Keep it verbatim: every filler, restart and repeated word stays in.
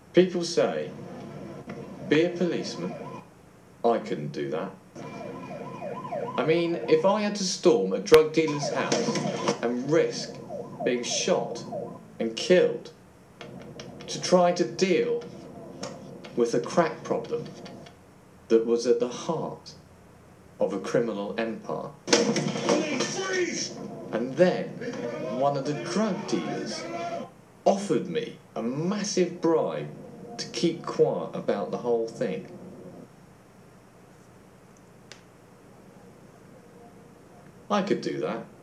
People say, be a policeman. I couldn't do that. I mean, if I had to storm a drug dealer's house and risk being shot and killed to try to deal with a crack problem that was at the heart of a criminal empire. And then one of the drug dealers offered me a massive bribe to keep quiet about the whole thing. I could do that.